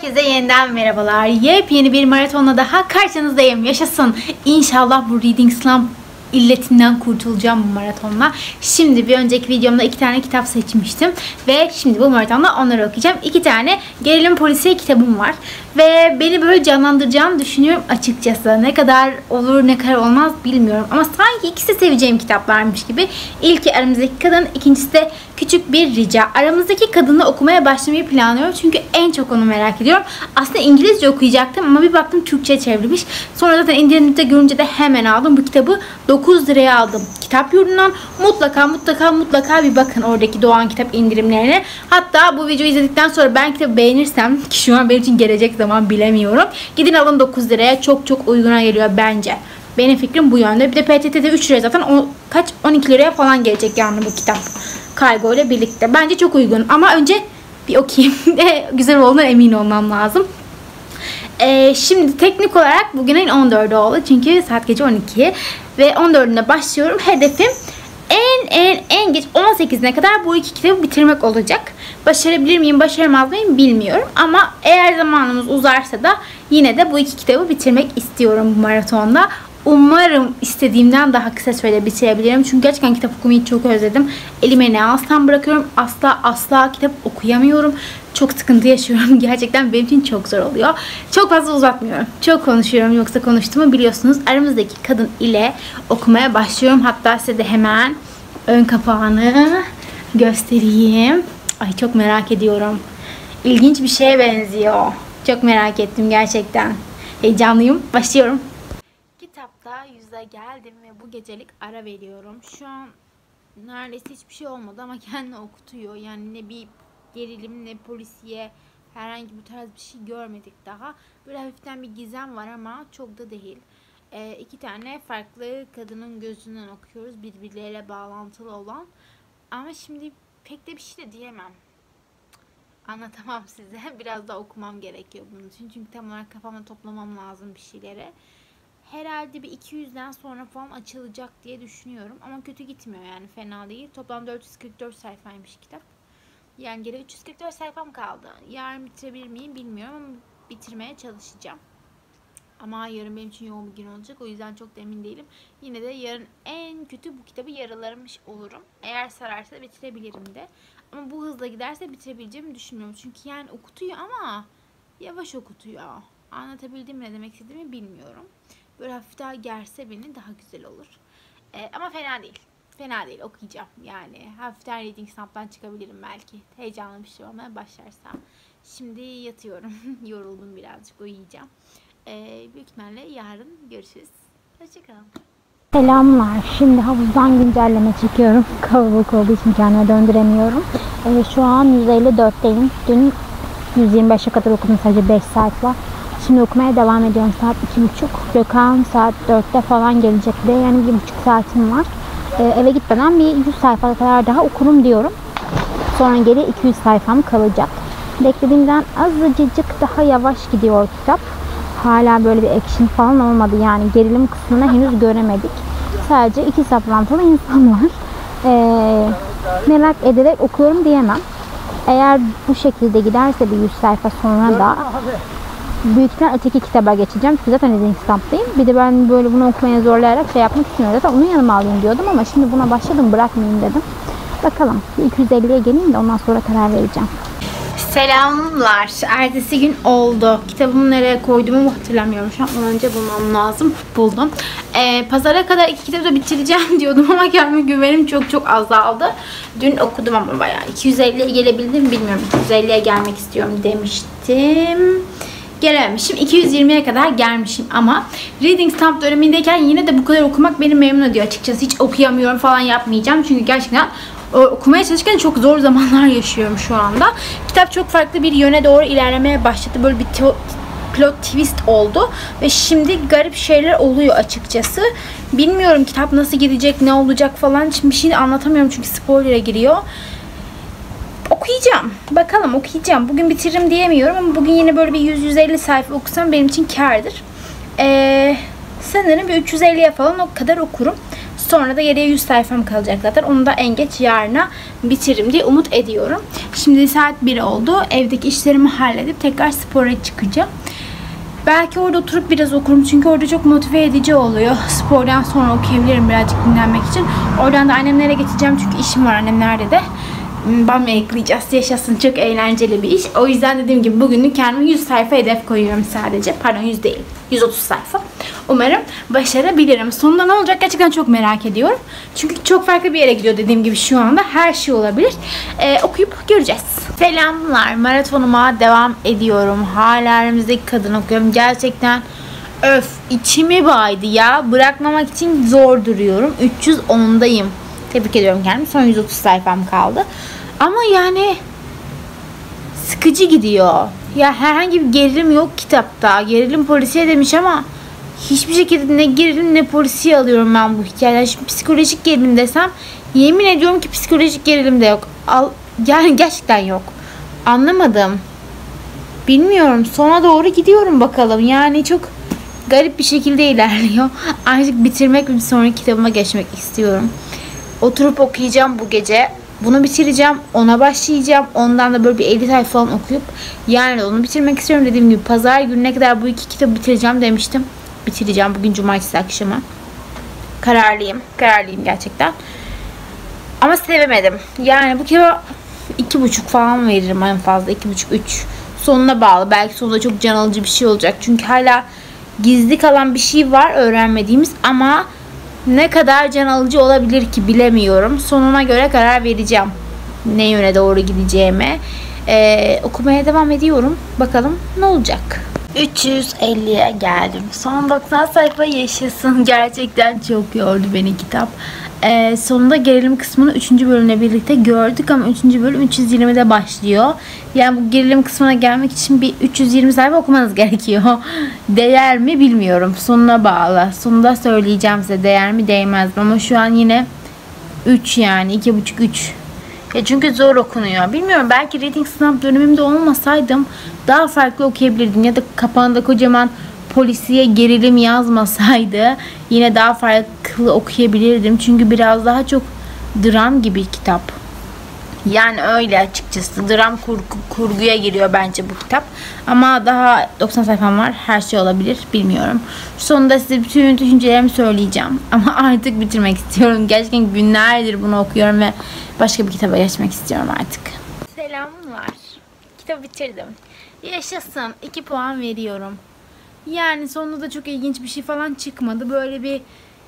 Herkese yeniden merhabalar. Yepyeni bir maratonla daha karşınızdayım. Yaşasın. İnşallah bu Reading Slump illetinden kurtulacağım bu maratonla. Şimdi bir önceki videomda 2 tane kitap seçmiştim. Ve şimdi bu maratonda onları okuyacağım. 2 tane gerilim polisiye kitabım var. Ve beni böyle canlandıracağını düşünüyorum açıkçası. Ne kadar olur ne kadar olmaz bilmiyorum. Ama sanki ikisi seveceğim kitaplarmış gibi. İlki Aramızdaki Kadın, ikincisi de Küçük Bir Rica. Aramızdaki Kadın'ı okumaya başlamayı planlıyorum. Çünkü en çok onu merak ediyorum. Aslında İngilizce okuyacaktım ama bir baktım Türkçe çevrilmiş. Sonra zaten indirimde görünce de hemen aldım. Bu kitabı 9 liraya aldım. Kitap Yurdu'ndan mutlaka bir bakın oradaki Doğan kitap indirimlerine. Hatta bu videoyu izledikten sonra ben kitabı beğenirsem, ki şu an benim için gelecek zaman bilemiyorum, gidin alın 9 liraya. Çok uyguna geliyor bence. Benim fikrim bu yönde. Bir de PTT'de 3 liraya zaten 12 liraya falan gelecek yani bu kitap. Kargo ile birlikte. Bence çok uygun. Ama önce bir okuyayım. Güzel olduğuna emin olmam lazım. Şimdi teknik olarak bugün ayın 14'ü oldu. Çünkü saat gece 12. Ve 14'üne başlıyorum. Hedefim en geç 18'ine kadar bu 2 kitabı bitirmek olacak. Başarabilir miyim, başaramaz mıyım bilmiyorum. Ama eğer zamanımız uzarsa da yine de bu 2 kitabı bitirmek istiyorum bu maratonda. Umarım istediğimden daha kısa sürede bitirebilirim. Çünkü gerçekten kitap okumayı çok özledim. Elime ne alsam bırakıyorum. Asla kitap okuyamıyorum. Çok sıkıntı yaşıyorum. Gerçekten benim için çok zor oluyor. Çok fazla uzatmıyorum. Çok konuşuyorum. Yoksa konuştuğumu biliyorsunuz. Aramızdaki Kadın ile okumaya başlıyorum. Hatta size de hemen ön kapağını göstereyim. Ay çok merak ediyorum. İlginç bir şeye benziyor. Çok merak ettim gerçekten. Heyecanlıyım. Başlıyorum. Kitapta yüze geldim ve bu gecelik ara veriyorum. Şu an neredeyse hiçbir şey olmadı ama kendini okutuyor. Yani ne bir gerilim ne polisiye herhangi bu tarz bir şey görmedik daha. Böyle hafiften bir gizem var ama çok da değil. 2 tane farklı kadının gözünden okuyoruz. Birbirleriyle bağlantılı olan. Ama şimdi pek de bir şey de diyemem. Anlatamam size. Biraz da okumam gerekiyor bunun için. Çünkü tam olarak kafamda toplamam lazım bir şeyleri. Herhalde bir 200'den sonra falan açılacak diye düşünüyorum. Ama kötü gitmiyor yani, fena değil. Toplam 444 sayfaymış kitap. Yani geri 344 sayfam kaldı. Yarın bitirebilir miyim bilmiyorum ama bitirmeye çalışacağım. Ama yarın benim için yoğun bir gün olacak. O yüzden çok da emin değilim. Yine de yarın en kötü bu kitabı yarılamış olurum. Eğer sararsa bitirebilirim de. Ama bu hızla giderse bitirebileceğimi düşünmüyorum. Çünkü yani okutuyor ama yavaş okutuyor. Anlatabildim ne demek istediğimi bilmiyorum. Böyle hafif daha gerse beni daha güzel olur. Ama fena değil. Fena değil, okuyacağım. Yani hafiften Reading Slump'tan çıkabilirim belki. Heyecanlı bir şey olmaya başlarsa. Şimdi yatıyorum. Yoruldum birazcık, uyuyacağım. Büyük ihtimalle yarın görüşürüz. Hoşçakalın. Selamlar. Şimdi havuzdan güncelleme çekiyorum. Kalabalık olduğu için kendime döndüremiyorum. Şu an 154'teyim. Dün 125'e kadar okudum. Sadece 5 saat var. Şimdi okumaya devam ediyorum. Saat 2.30. Gökhan saat 4'te falan gelecek diye. Yani 1,5 saatim var. Eve gitmeden bir 100 sayfa kadar daha okurum diyorum. Sonra geri 200 sayfam kalacak. Beklediğimden azıcık daha yavaş gidiyor kitap. Hala böyle bir action falan olmadı. Yani gerilim kısmını henüz göremedik. Sadece 2 saplantılı insan var. Merak ederek okuyorum diyemem. Eğer bu şekilde giderse bir 100 sayfa sonra da büyük ihtimalle öteki kitaba geçeceğim. Çünkü zaten Reading Slump'tayım. Bir de ben böyle bunu okumaya zorlayarak şey yapmak istemiyorum. Zaten onu yanıma alayım diyordum ama şimdi buna başladım, bırakmayayım dedim. Bakalım. 250'ye geleyim de ondan sonra karar vereceğim. Selamlar. Ertesi gün oldu. Kitabımı nereye koyduğumu hatırlamıyorum. Şu an önce bulmam lazım. Buldum. Pazara kadar 2 kitabı da bitireceğim diyordum ama kendime güvenim çok azaldı. Dün okudum ama bayağı. 250'ye gelebildim bilmiyorum. 250'ye gelmek istiyorum demiştim. Gelememişim. 220'ye kadar gelmişim ama Reading Slump dönemindeyken yine de bu kadar okumak beni memnun ediyor açıkçası. Hiç okuyamıyorum falan yapmayacağım. Çünkü gerçekten okumaya çalışırken çok zor zamanlar yaşıyorum şu anda. Kitap çok farklı bir yöne doğru ilerlemeye başladı. Böyle bir plot twist oldu. Ve şimdi garip şeyler oluyor açıkçası. Bilmiyorum kitap nasıl gidecek, ne olacak falan. Şimdi bir şey anlatamıyorum çünkü spoiler'a giriyor. Okuyacağım. Bakalım okuyacağım. Bugün bitiririm diyemiyorum ama bugün yine böyle bir 100-150 sayfa okusam benim için kârdır. Sanırım bir 350'ye falan o kadar okurum. Sonra da geriye 100 sayfam kalacak zaten. Onu da en geç yarına bitiririm diye umut ediyorum. Şimdi saat 1 oldu. Evdeki işlerimi halledip tekrar spora çıkacağım. Belki orada oturup biraz okurum. Çünkü orada çok motive edici oluyor. Spordan sonra okuyabilirim birazcık dinlenmek için. Oradan da annemlere geçeceğim. Çünkü işim var annemlerde de. Bamya ekleyeceğiz. Yaşasın, çok eğlenceli bir iş. O yüzden dediğim gibi bugünlük kendime 100 sayfa hedef koyuyorum sadece. Pardon 100 değil. 130 sayfa. Umarım başarabilirim. Sonunda ne olacak gerçekten çok merak ediyorum. Çünkü çok farklı bir yere gidiyor dediğim gibi şu anda. Her şey olabilir. Okuyup göreceğiz. Selamlar. Maratonuma devam ediyorum. Hala aramızdaki kadın okuyorum. Gerçekten içimi baydı ya. Bırakmamak için zor duruyorum. 310'dayım. Tebrik ediyorum kendimi. Son 130 sayfam kaldı. Ama yani sıkıcı gidiyor. Ya herhangi bir gerilim yok kitapta. Gerilim polisiye demiş ama hiçbir şekilde ne gerilim ne polisiye alıyorum ben bu hikayeden. Şimdi psikolojik gerilim desem yemin ediyorum ki psikolojik gerilim de yok. Yani gerçekten yok. Anlamadım. Bilmiyorum. Sona doğru gidiyorum bakalım. Yani çok garip bir şekilde ilerliyor. Artık bitirmek ve bir sonraki kitabıma geçmek istiyorum. Oturup okuyacağım bu gece. Bunu bitireceğim. Ona başlayacağım. Ondan da böyle bir 50 sayfa falan okuyup yani onu bitirmek istiyorum. Dediğim gibi pazar gününe kadar bu 2 kitabı bitireceğim demiştim. Bitireceğim bugün cumartesi akşamı. Kararlıyım. Kararlıyım gerçekten. Ama sevemedim. Yani bu kitaba 2,5 falan veririm en fazla. 2,5-3. Sonuna bağlı. Belki sonunda çok can alıcı bir şey olacak. Çünkü hala gizli kalan bir şey var öğrenmediğimiz ama ne kadar can alıcı olabilir ki bilemiyorum. Sonuna göre karar vereceğim. Ne yöne doğru gideceğime. Okumaya devam ediyorum. Bakalım ne olacak. 350'ye geldim. Son 90 sayfa yaşasın. Gerçekten çok yordu beni kitap. Sonunda gerilim kısmını 3. bölümle birlikte gördük ama 3. bölüm 320'de başlıyor. Yani bu gerilim kısmına gelmek için bir 320 sayfa okumanız gerekiyor. Değer mi bilmiyorum. Sonuna bağlı. Sonunda söyleyeceğim size değer mi değmez mi ama şu an yine 3 yani 2,5-3. Ya çünkü zor okunuyor. Bilmiyorum, belki reading sınav dönemimde olmasaydım daha farklı okuyabilirdim ya da kapağında kocaman polisiye gerilim yazmasaydı yine daha farklı okuyabilirdim. Çünkü biraz daha çok dram gibi kitap. Yani öyle açıkçası. Dram kurguya giriyor bence bu kitap. Ama daha 90 sayfam var. Her şey olabilir. Bilmiyorum. Sonunda size bütün düşüncelerimi söyleyeceğim. Ama artık bitirmek istiyorum. Gerçekten günlerdir bunu okuyorum ve başka bir kitaba geçmek istiyorum artık. Selamlar. Kitabı bitirdim. Yaşasın. 2 puan veriyorum. Yani sonunda da çok ilginç bir şey falan çıkmadı. Böyle bir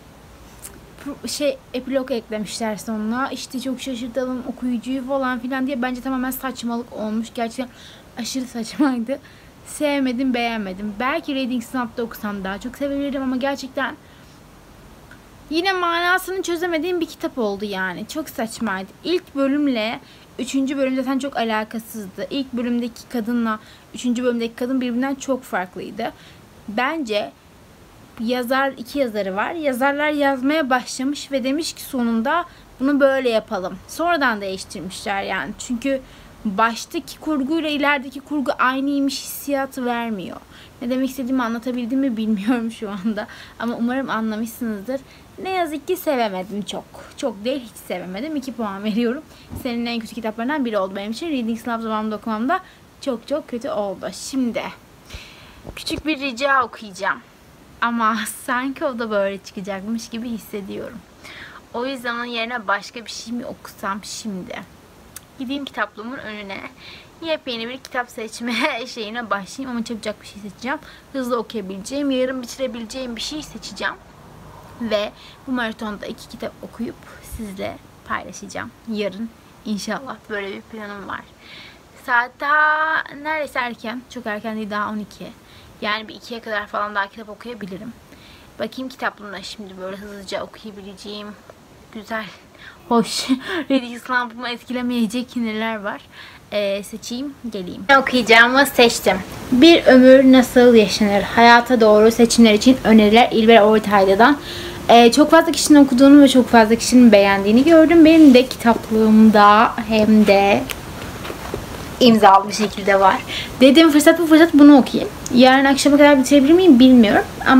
epilog eklemişler sonuna. İşte çok şaşırtalım okuyucuyu falan filan diye. Bence tamamen saçmalık olmuş. Gerçekten aşırı saçmaydı. Sevmedim, beğenmedim. Belki Reading Snap'ta okusam daha çok sevebilirim ama gerçekten yine manasını çözemediğim bir kitap oldu yani. Çok saçmaydı. İlk bölümle 3. bölüm zaten çok alakasızdı. İlk bölümdeki kadınla 3. bölümdeki kadın birbirinden çok farklıydı. Bence iki yazarı var. Yazarlar yazmaya başlamış ve demiş ki sonunda bunu böyle yapalım. Sonradan değiştirmişler yani. Çünkü baştaki kurguyla ilerideki kurgu aynıymış hissiyatı vermiyor. Ne demek istediğimi anlatabildim mi bilmiyorum şu anda. Ama umarım anlamışsınızdır. Ne yazık ki sevemedim çok. Çok değil, hiç sevemedim. 2 puan veriyorum. Senin en kötü kitaplarından biri oldu benim için. Reading Sınav zamanında okumamda çok kötü oldu. Şimdi küçük bir rica okuyacağım. Ama sanki o da böyle çıkacakmış gibi hissediyorum. O yüzden onun yerine başka bir şey mi okusam şimdi? Gideyim kitaplığımın önüne. Yepyeni bir kitap seçme şeyine başlayayım ama çabucak bir şey seçeceğim. Hızlı okuyabileceğim, yarın bitirebileceğim bir şey seçeceğim. Ve bu maratonda 2 kitap okuyup sizle paylaşacağım. Yarın inşallah, böyle bir planım var. Saat daha neredeyse erken. Çok erken değil, daha 12. Yani bir 2'ye kadar falan daha kitap okuyabilirim. Bakayım kitaplığımda şimdi böyle hızlıca okuyabileceğim güzel, hoş, reading sınavumu etkilemeyecek neler var. Seçeyim, geleyim. Ne okuyacağımı seçtim. Bir ömür nasıl yaşanır? Hayata doğru seçimler için öneriler, İlber Ortaylı'dan. Çok fazla kişinin okuduğunu ve çok fazla kişinin beğendiğini gördüm. Benim de kitaplığımda hem de imzalı bir şekilde var. Dedim fırsat bu fırsat bunu okuyayım. Yarın akşama kadar bitirebilir miyim bilmiyorum ama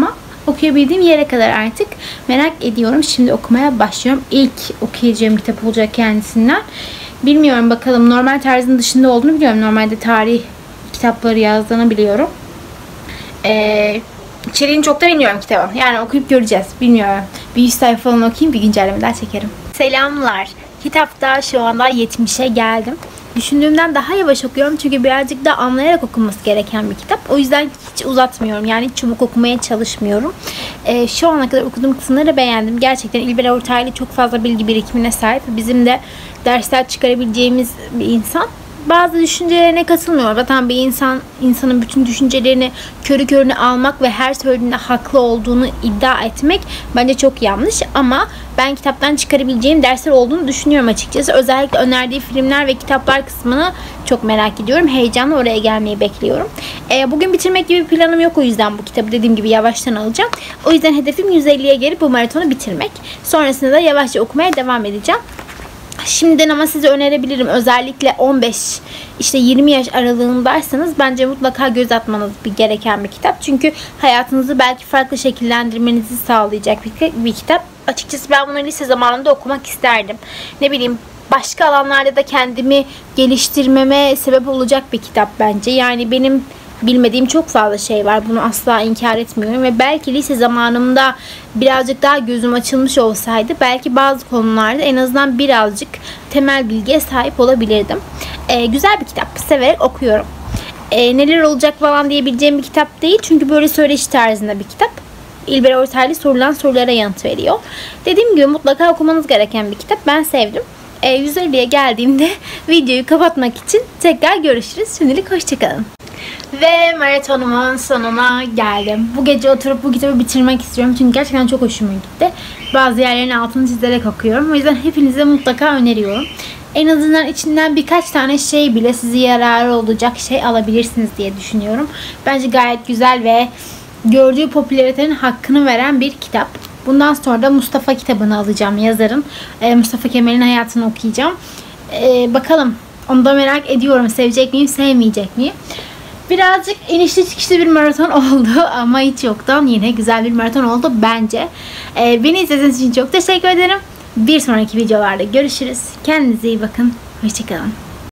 okuyabildiğim yere kadar artık merak ediyorum. Şimdi okumaya başlıyorum. İlk okuyacağım kitap olacak kendisinden. Bilmiyorum bakalım, normal tarzın dışında olduğunu biliyorum. Normalde tarih kitapları yazdığını biliyorum. İçeriğini çok da bilmiyorum kitabın. Yani okuyup göreceğiz. Bilmiyorum. Bir 100 sayfa falan okuyayım, bir güncelleme daha çekerim. Selamlar. Kitapta şu anda 70'e geldim. Düşündüğümden daha yavaş okuyorum çünkü birazcık da anlayarak okunması gereken bir kitap. O yüzden hiç uzatmıyorum. Yani çabuk okumaya çalışmıyorum. Şu ana kadar okuduğum kısımları beğendim. Gerçekten İlber Ortaylı çok fazla bilgi birikimine sahip. Bizim de dersler çıkarabileceğimiz bir insan. Bazı düşüncelerine katılmıyor. Zaten bir insanın bütün düşüncelerini körü körüne almak ve her söylediğinde haklı olduğunu iddia etmek bence çok yanlış. Ama ben kitaptan çıkarabileceğim dersler olduğunu düşünüyorum açıkçası. Özellikle önerdiği filmler ve kitaplar kısmını çok merak ediyorum. Heyecanla oraya gelmeyi bekliyorum. Bugün bitirmek gibi bir planım yok, o yüzden bu kitabı dediğim gibi yavaştan alacağım. O yüzden hedefim 150'ye gelip bu maratonu bitirmek. Sonrasında da yavaşça okumaya devam edeceğim. Şimdiden ama size önerebilirim. Özellikle 15 işte 20 yaş aralığındaysanız bence mutlaka göz atmanız gereken bir kitap. Çünkü hayatınızı belki farklı şekillendirmenizi sağlayacak bir kitap. Açıkçası ben bunu lise zamanında okumak isterdim. Ne bileyim, başka alanlarda da kendimi geliştirmeme sebep olacak bir kitap bence. Yani benim bilmediğim çok fazla şey var. Bunu asla inkar etmiyorum ve belki lise zamanımda birazcık daha gözüm açılmış olsaydı belki bazı konularda en azından birazcık temel bilgiye sahip olabilirdim. Güzel bir kitap. Severek okuyorum. Neler olacak falan diyebileceğim bir kitap değil. Çünkü böyle söyleşi tarzında bir kitap. İlber Ortaylı sorulan sorulara yanıt veriyor. Dediğim gibi mutlaka okumanız gereken bir kitap. Ben sevdim. 150'ye geldiğimde videoyu kapatmak için tekrar görüşürüz. Şimdilik hoşçakalın. Ve maratonumun sonuna geldim. Bu gece oturup bu kitabı bitirmek istiyorum. Çünkü gerçekten çok hoşuma gitti. Bazı yerlerin altını çizerek okuyorum. O yüzden hepinize mutlaka öneriyorum. En azından içinden birkaç tane şey bile size yararı olacak şey alabilirsiniz diye düşünüyorum. Bence gayet güzel ve gördüğü popülaritenin hakkını veren bir kitap. Bundan sonra da Mustafa kitabını alacağım, yazarın. Mustafa Kemal'in hayatını okuyacağım. Bakalım, onu da merak ediyorum. Sevecek miyim, sevmeyecek miyim? Birazcık inişli çıkışlı bir maraton oldu ama hiç yoktan yine güzel bir maraton oldu bence. Beni izlediğiniz için çok teşekkür ederim. Bir sonraki videolarda görüşürüz. Kendinize iyi bakın. Hoşçakalın.